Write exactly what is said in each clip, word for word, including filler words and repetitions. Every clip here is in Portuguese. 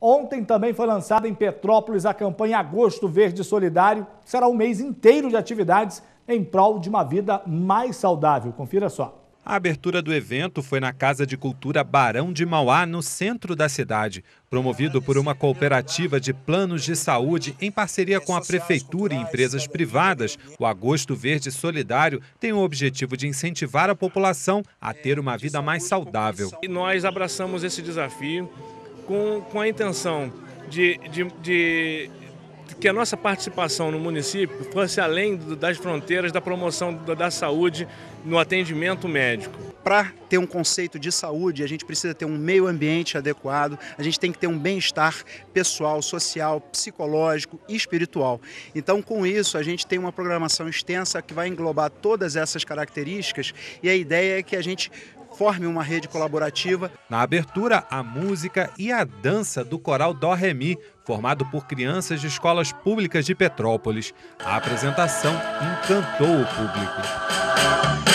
Ontem também foi lançada em Petrópolis a campanha Agosto Verde Solidário. Será um mês inteiro de atividades em prol de uma vida mais saudável. Confira só. A abertura do evento foi na Casa de Cultura Barão de Mauá, no centro da cidade. Promovido por uma cooperativa de planos de saúde em parceria com a prefeitura e empresas privadas, o Agosto Verde Solidário tem o objetivo de incentivar a população a ter uma vida mais saudável. E nós abraçamos esse desafio com, com a intenção de, de, de que a nossa participação no município fosse além das fronteiras da promoção da saúde no atendimento médico. Para ter um conceito de saúde, a gente precisa ter um meio ambiente adequado, a gente tem que ter um bem-estar pessoal, social, psicológico e espiritual. Então, com isso, a gente tem uma programação extensa que vai englobar todas essas características e a ideia é que a gente forme uma rede colaborativa. Na abertura, a música e a dança do coral Dó Ré Mi, formado por crianças de escolas públicas de Petrópolis. A apresentação encantou o público.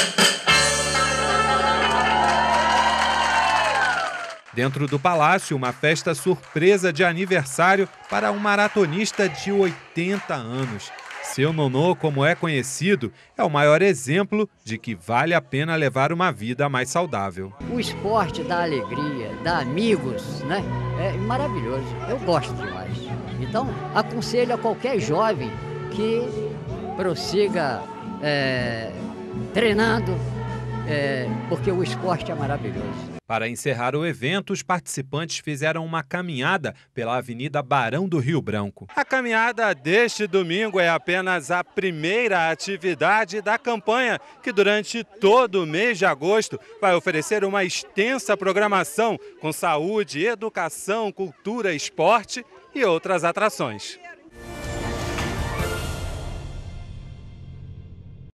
Dentro do palácio, uma festa surpresa de aniversário para um maratonista de oitenta anos. Seu Nonô, como é conhecido, é o maior exemplo de que vale a pena levar uma vida mais saudável. O esporte dá alegria, dá amigos, né? É maravilhoso, eu gosto demais. Então, aconselho a qualquer jovem que prossiga é, treinando, é, porque o esporte é maravilhoso. Para encerrar o evento, os participantes fizeram uma caminhada pela Avenida Barão do Rio Branco. A caminhada deste domingo é apenas a primeira atividade da campanha, que durante todo o mês de agosto vai oferecer uma extensa programação com saúde, educação, cultura, esporte e outras atrações.